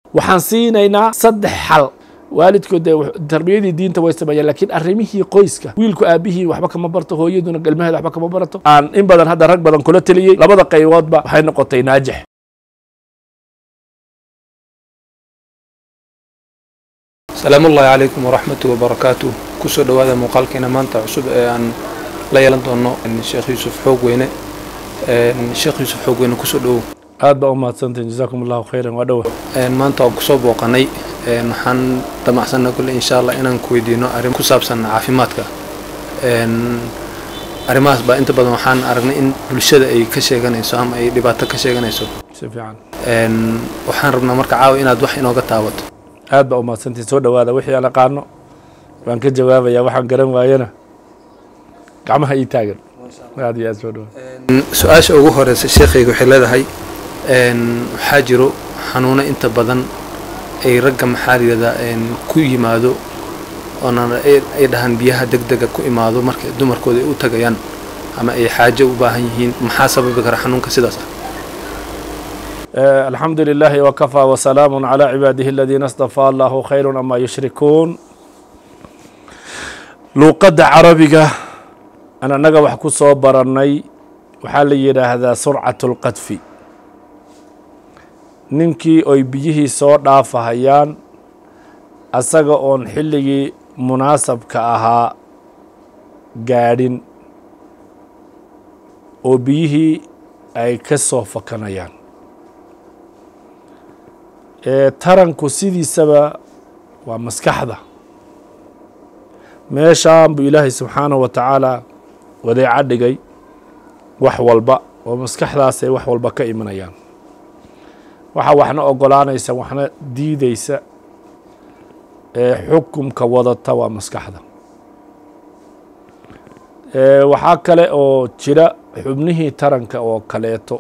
waxaan siinaynaa 3 xal waalidkood tarbiyadii diinta way sameeyeen laakiin arrimihii qoyska wiilku aabihii waxba kama barto hooyaduna galmaheeda waxba kama barato aan in badan hadda rag badan kula taliyay labada qayboodba waxay noqotay naajix السلام الله عليكم ورحمة وبركاته كسر هذا مقالكنا مانتا عصب أن لا يلندونه الشيخ يوسف حوقوينه الشيخ يوسف حوقوينه كسر له هذا أمات سنتين جزاكم الله خيرا ودوه مانتا كسب وقني نحن تمحسنا كل إن شاء الله إن كويدينه أريم كسب سنة عافيماتك أريماس با أنت بدو حان أرغني إن بالشدة أي كشيء جنيسو هم أي دبعت كشيء جنيسو سفيان وحان ربنا مرك عاوي إن أدوح إنه قطعوت هذا أمات سنتين سودا وهذا وحي على قانو وأنك جواب يا وحن قرن ويانا قامها يتاجر هذه يا سودا سؤال أوجه رئيس الشيخ يقول هذا هاي حاجرو حنونا أنت بدن أي رقم حالي هذا كوي مادو أنا إدهن بيها دق كوي مادو مرك دمر كودي وتجيان أما أي حاجة وباهين محاسبة بكرة حنون كسيداسا الحمد لله وكفى وسلام على عباده الذين اصطفى الله خير أما يشركون لوقد عربية أنا نجا وحكو صوبرني وحالي هذا سرعة القذف ninkii oy biyihii soo dhaafahayaan asaga oon xilligii munaasabka ahaa gaadhin oo biyihii ay ka soo fakanayaan taranku sidiisaba waa maskaxda meeshaan buu ilaahay subxaanahu wa tacaala wadeeca dhigay wax walba oo maskaxdaasay wax walba ka imanayaan waxa waxna ogolaanaysa waxna diidaysa xukunka wadata waa maskaxda waxaa kale oo jira xubnihii taranka oo kaleeto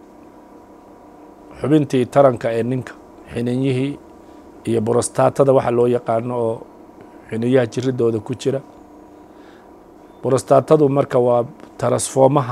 xubintii taranka ee ninka xininyihii iyo borostaatada waxa loo yaqaano oo xiniyaha jiridooda ku jira borostaatadu marka waa tarasfoomaha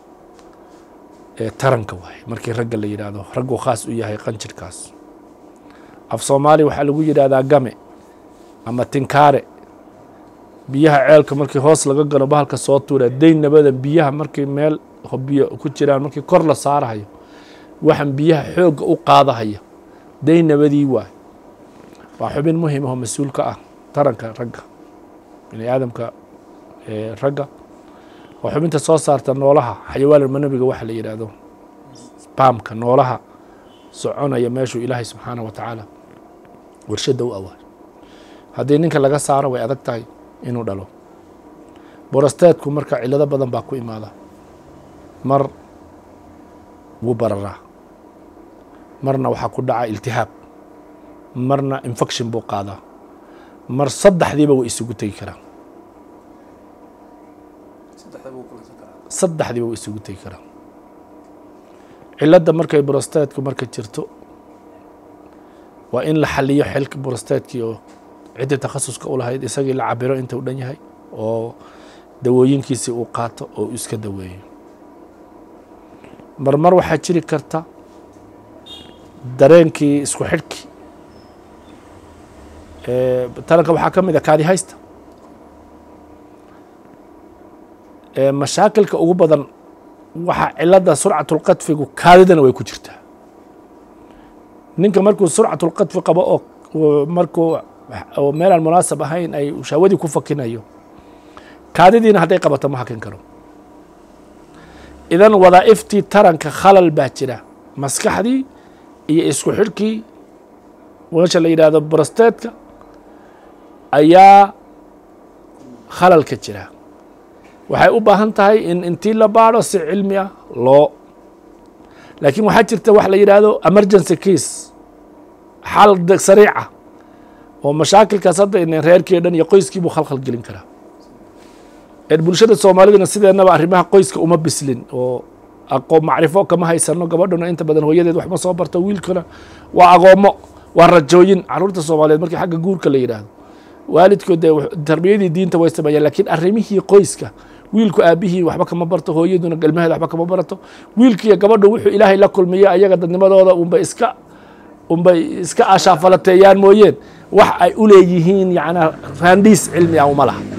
taranka waaye markii ragga la yidhaahdo raggu khaas u yahay qanjirkaas af soomaali waxaa lagu yidhaahdaa game ama tinkaare biyaha ceelka markii hoos laga galo bahalka soo tuura daynabada biyaha markii meel biyo ku jiraan markii kor la saarahayo waxaan biyaha xoogga u qaadahaya daynabadii waay waa xubin muhiim ah oo mas-uul ka ah taranka ragga bini aadamka ragga waa xubinta soo saarta noolaha xayawaan manabiga waxa la yidhaahdo spamka noolaha soconaya meeshuu ilaahay subxaanahu wa tacaala warshadda u awaay haddii ninka laga saaro way adag tahay inuu dhalo borosteedku marka cillado badan baa ku imaada mar wuu bararaa marna waxaa ku dhaca iltihaab marna infection buu qaadaa mar saddexdiiba way isugu tegi karaan saddexdiiba way isugu tegi karaan cilladda markay borosteedku marka jirto waa in la xaliyo xilka borosteedkii oo ciddii takhasuska u lahayd isagii la cabiro inta u dhan yahay oo dawooyinkiisii uu qaato oo uu iska daweeyo marmar waxaa jiri karta dareenkii isku xidhkii taranka waxaa ka mid a kaadi haysta mashaakilka ugu badan waxaa cilada surcatulqadfigu kaadidana way ku jirtaa ninka markuu surcatulqadfi qabo oo markuu meelaan munaasab ahayn ay shahwadii ku fakinayo kaadidiina hadday qabato ma hakin karo idan wadaa'iftii taranka khalal baa jira maskaxdii iyo isku xidhkii meesha la yidhaahdo borosteedka ayaa khalal ka jira waxay u baahan tahay in intii la baadho si cilmi ah laakiin waxaa jirta wax la yidhaahdo emergency case xal sariica oo mashaakilkaas hadda reerkii dhan iyo qoyskii buu khalkhal gelin karaa bulshada soomaalidana sideennaba arrimaha qoyska uma bislin oo macrifo kama haysano gabadhuna inta badan hooyadeed wax ma soo barto wiilkana waa agoommo waa rajooyin caruurta soomaaliyeed markii xagga guurka la yidhaahdo waalidkood tarbiyadii diinta way sameeyeen laakiin arrimihii qoyska wiilku aabihii waxba kama barto hooyaduna galmaheeda waxba kama barato wiilkiiyo gabadhu wuxuu ilaahay la kulmiya ayaga dadnimadooda unba iska unbay iska ashaafalateeyaan mooyeen wax ay u leeyihiin yacnaa raandhiis cilmi ah uma laha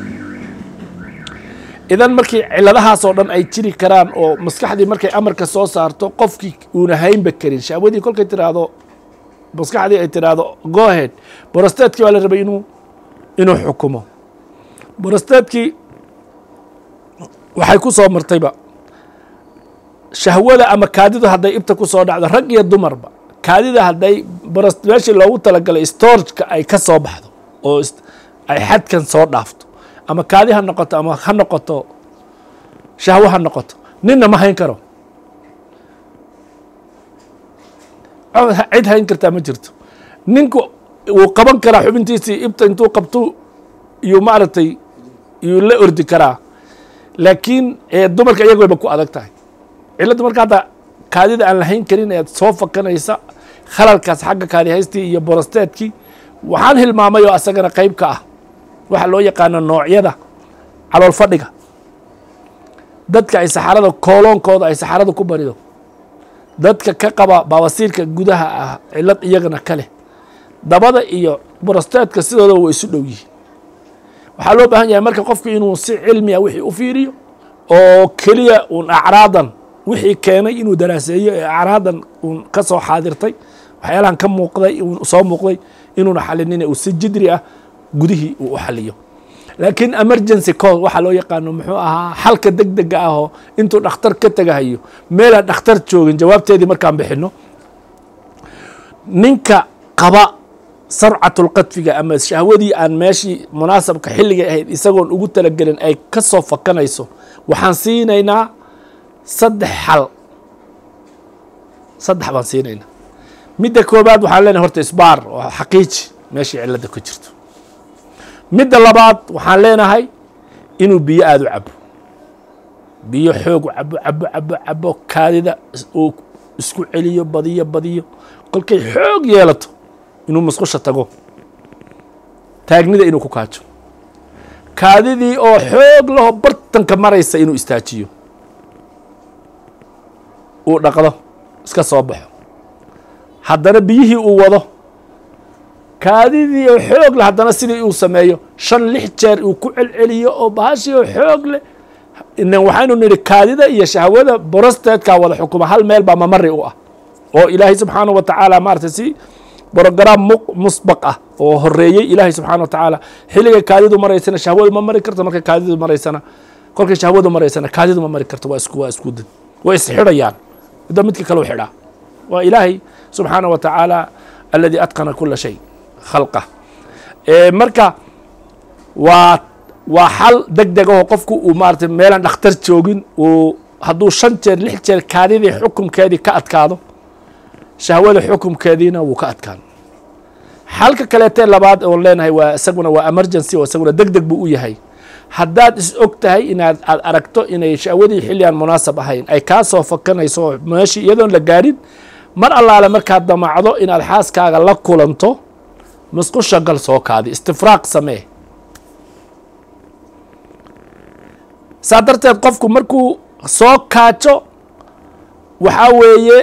idan markii ciladahaasoo dhan ay jiri karaan oo maskaxdii markay amarka soo saarto qofkii uuna haynba karin shahwadii kolkay tiraahdo maskaxdii ay tiraahdo go ahead borostaadkii baa la rabay inuu xukumo borostaadkii waxay ku soo martayba shahwada ama kaadidu hadday ibta ku soo dhacdo rag iyo dumarba kaadida hadday meeshii loogu talagalay storageka ay ka soo baxdo oo ay xadkan soo dhaafto ama kaadi ha noqoto ama ha noqoto shahwo ha noqoto ninna ma hayn karo cid hayn kartaa ma jirto ninku wuu qaban karaa xubintiisii ibta intuu qabto iyuu maaragtay iyuu la ordi karaa laakiin dumarka iyaga wayba ku adag tahay cilladda marka hadda kaadida aan la hayn karin eed soo fakanaysa khalalkaas xagga kaadi haystii iyo borosteedkii waxaan hilmaamay oo asagana qayb ka ah waxa loo yaqaano noocyada calool fadhiga dadka ay saxarada kooloonkooda ay saxarada ku barido dadka ka qaba baawasiirka gudaha ah cillad iyagana kale dabada iyo borosteedka sidooda way isu dhow yihiin waxaa loo baahan yahay marka qofku inuu si cilmi ah wixii u fiiriyo oo keliya uun acraadan wixii keenay inuu daraaseeyo ee acraadan uun ka soo xaadirtay waxyaalahan ka muuqday soo muuqday inuuna xalinin uu si jidri ah gudihii uu u xaliyo laakiin emergency call waxaa loo yaqaano muxuu ahaa xalka deg dega ah oo intuu dhakhtar ka tegahayo meelaan dhakhtar joogin jawaabteedii markaan bixino ninka qaba sarcatulqadfiga ama shahwadii aan meeshii munaasabka xilligay ahayd isagoon ugu talagelin ay ka soo fakanayso waxaan siinaynaa saddex baan siinaynaa midda koobaad waxaan leenahay horta isbaar oo xaqiiji meeshii cilladda ku jirto midda labaad waxaan leenahay inuu biyo aada u cabo biyo xoog cabo kaadida uu isku celiyo badiyo kolkay xoog yeelato inuu musqusha tago taagnida inuu ku kaajo kaadidii oo xoog laho bartanka maraysa inuu istaajiyo uu dhaqdo iska soo baxo haddana biyihii uu wado kaadidii oo xoog leh haddana sidii uu sameeyo 5-6 jeer uu ku celceliyo oo bahashii oo xoog leh waxaynu nidhi kaadida iyo shahwada borosteedkaa wada xukuma hal meel baa mamari u ah oo ilaahay subxaanahu wa tacaala maaragtay si brogram musbaq ah oo horeeyey ilaahay subxaana wa tacaala xilligay kaadidu maraysana shahwadu ma mari karto markay kaadidu maraysana kolkay shahwadu maraysana kaadidu ma mari karto waa isku dad way isxidhayaan midda midka kale u xidhaa waa ilaahay subxaana wa tacaala alladii atqana kula shay khalqah marka waa xal deg deg oo qofku uu maaragtay meelaan dhakhtar joogin uu hadduu 5 jeer 6 jeer kaadidii xukumkeedii ka adkaado shahwada xukumkeediina wuu ka adkaan xalka kaleetee labaad oon leenahay waa isaguna waa emergency oo isaguna deg deg buu u yahay haddaad is og tahay inaad aragto inay shahwadii xilligaan munaasab ahayn ay kaa soo fakanayso meeshii iyadoon la gaarin mar allaale markaad damacdo inaad xaaskaaga la kulanto musqusha gal soo kaadi istifraaq samee saa darteed qofku markuu soo kaajo waxaa weeye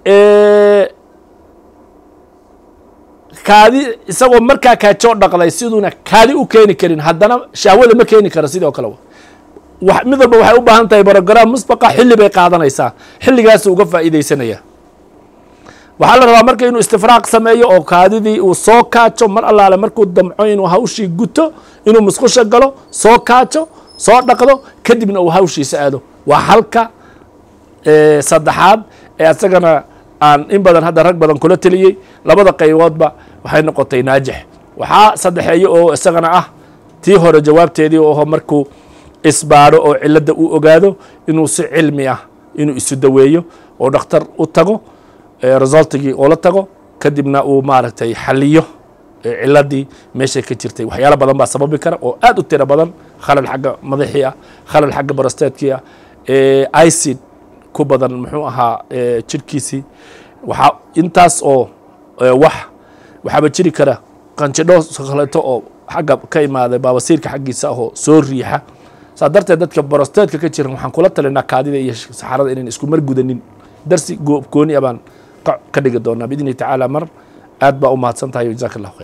kaadi isagoo markaa kaajoo dhaqday siduuna kaadi u keeni karin haddana shahwada ma keeni karo sidoo kale mid walba waxay u baahan tahay brogram musbaqa xilli bay qaadanaysaa xilligaasuu uga faa'iidaysanaya waxaa la rabaa marka inuu istifraaq sameeyo oo kaadidii uu soo kaajo mar allaale markuu damco inuu hawshii guto inuu musqusha galo soo kaajo soo dhaqdo kadibna uu hawshiisa aado waa halka saddexaad ee isagana aan in badan hadda rag badan kula teliyey labada qayboodba waxay noqotay naajix waxaa saddexeeyo oo isagana ah tii hore jawaabteedii oo markuu isbaaro oo cilladda uu ogaado inuu si cilmi ah inuu isu daweeyo oo dhakhtar u tago resultigii oo la tago kadibna uu maaragtay xaliyo ciladii meeshay ka jirtay waxyaalo badan baa sababi kara oo aad u tiro badan khalal xagga madaxii ah khalal xagga borosteedkii ah icid ku badan muxuu ahaa jirhkiisii waxaa intaas oo waxaaba jiri kara qanjidho kaleeto oo xagga ka imaaday baabasiirka xaggiisa ahoo soo riixa saa darteed dadka borosteedka ka jiran waxaan kula talinaa kaadida iyo saxarada inayn isku mar gudanin darsi gooni abaan ka dhigi doonaa biidnihi tacaala mar aad baa u mahadsan tahay jazaak allah khayr